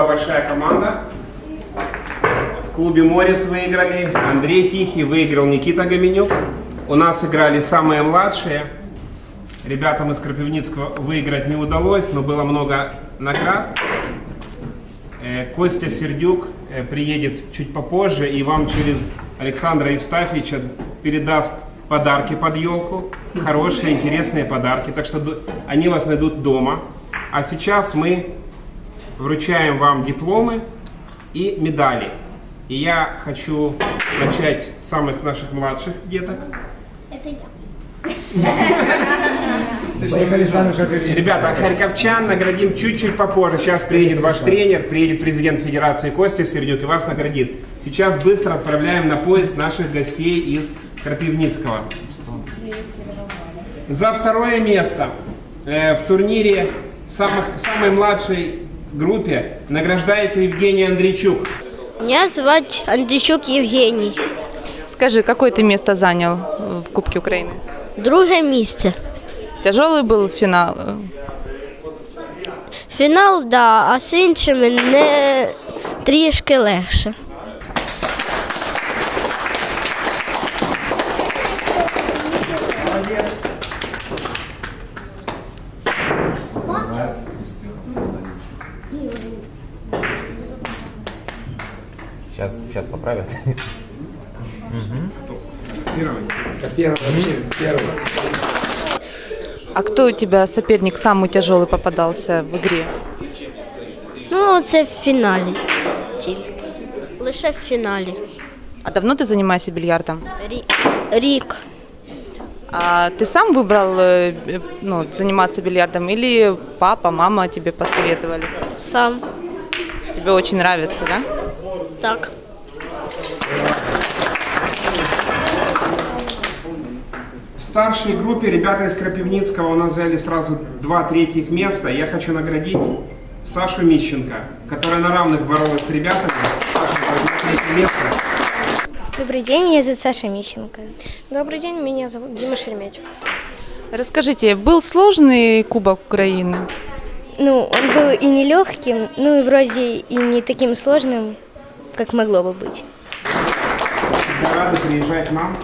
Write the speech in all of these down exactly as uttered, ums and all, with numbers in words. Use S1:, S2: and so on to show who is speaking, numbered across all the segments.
S1: большая команда. В клубе Морис выиграли. Андрей Тихий, выиграл Никита Гоменюк. У нас играли самые младшие. Ребятам из Крапивницкого выиграть не удалось, но было много наград. Костя Сердюк приедет чуть попозже и вам через Александра Евстафьевича передаст подарки под елку. Хорошие, интересные подарки. Так что они вас найдут дома. А сейчас мы вручаем вам дипломы и медали. И я хочу начать с самых наших младших деток.
S2: Это я.
S1: Ребята, харьковчан наградим чуть-чуть попозже. Сейчас приедет ваш тренер, приедет президент Федерации Костя Сердюк и вас наградит. Сейчас быстро отправляем на поезд наших гостей из Крапивницкого. За второе место э, в турнире самых, самой младшей группе награждается Евгений Андрейчук.
S2: Меня зовут Андрейчук Евгений.
S3: Скажи, какое ты место занял в Кубке Украины?
S2: Друге місце.
S3: Тяжелый был финал?
S2: Фінал, да, а з іншими не трішки легше.
S4: Сейчас, сейчас поправят.
S3: А кто у тебя соперник самый тяжелый попадался в игре?
S2: Ну, це в фіналі тільки. Лише в фіналі.
S3: А давно ты занимаешься бильярдом?
S2: Рі... Рік.
S3: А ты сам выбрал э, ну, заниматься бильярдом или папа, мама тебе посоветовали?
S2: Сам.
S3: Тебе очень нравится, да?
S2: Так.
S1: В старшей группе ребята из Крапивницкого у нас взяли сразу два третьих места. Я хочу наградить Сашу Мищенко, которая на равных боролась с ребятами. Саша, третье место.
S5: Добрый день, меня зовут Саша Мищенко.
S6: Добрый день, меня зовут Дима Шереметьев.
S3: Расскажите, был сложный Кубок Украины?
S5: Ну, он был и нелегким, ну и вроде и не таким сложным, как могло бы быть.
S1: Всегда рады приезжать к нам.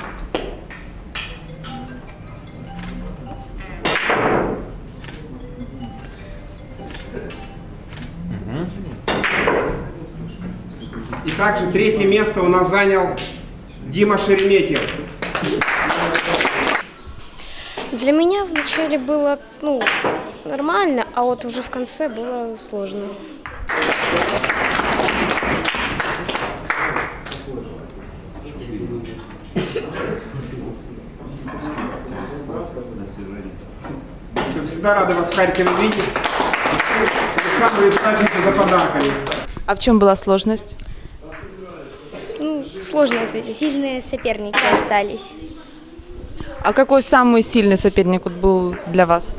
S1: И также третье место у нас занял Дима Шереметьев.
S6: Для меня вначале было, ну, нормально, а вот уже в конце было сложно.
S1: Всегда рады вас в Харькове видеть. Александру Евстафьевичу за подарками.
S3: А в чем была сложность?
S6: Ну, сложно ответить.
S5: Сильные соперники остались.
S3: А какой самый сильный соперник вот был для вас?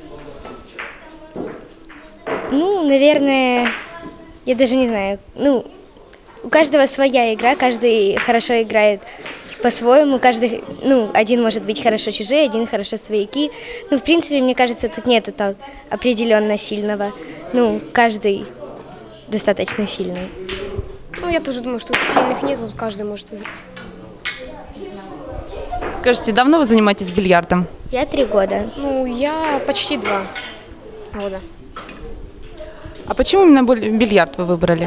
S5: Ну, наверное, я даже не знаю. Ну, у каждого своя игра, каждый хорошо играет по-своему, каждый, ну, один может быть хорошо чужие, один хорошо свояки. Ну, в принципе, мне кажется, тут нету так определенно сильного. Ну, каждый достаточно сильный.
S6: Ну, я тоже думаю, что тут сильных нет, тут каждый может выиграть.
S3: Скажите, давно вы занимаетесь бильярдом?
S5: Я три года.
S6: Ну, я почти два года.
S3: А почему именно бильярд вы выбрали?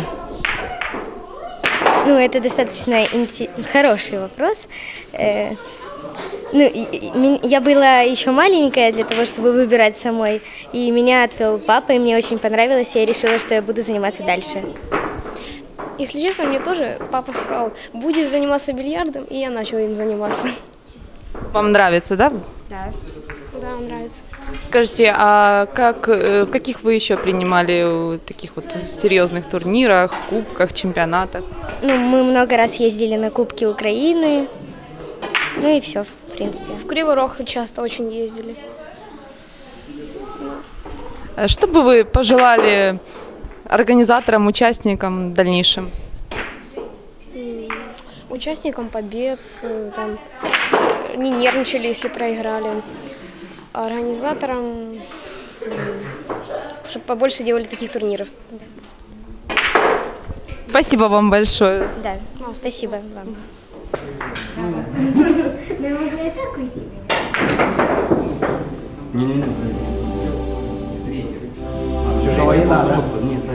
S5: Ну, это достаточно инте... хороший вопрос. Э, ну, и, я была еще маленькая для того, чтобы выбирать самой, и меня отвел папа, и мне очень понравилось, и я решила, что я буду заниматься дальше.
S6: Если честно, мне тоже папа сказал, будешь заниматься бильярдом, и я начала им заниматься.
S3: Вам нравится, да?
S5: Да.
S6: Да, нравится.
S3: Скажите, а как, в каких вы еще принимали таких вот серьезных турнирах, кубках, чемпионатах?
S5: Ну, мы много раз ездили на Кубки Украины, ну и все, в принципе.
S6: В Кривой Рог часто очень ездили.
S3: Что бы вы пожелали организаторам, участникам в дальнейшем?
S6: Участникам побед, там, не нервничали, если проиграли. Организаторам, чтобы побольше делали таких турниров.
S3: Спасибо вам большое.
S5: Да, спасибо вам.
S7: Чужого не надо. Нет,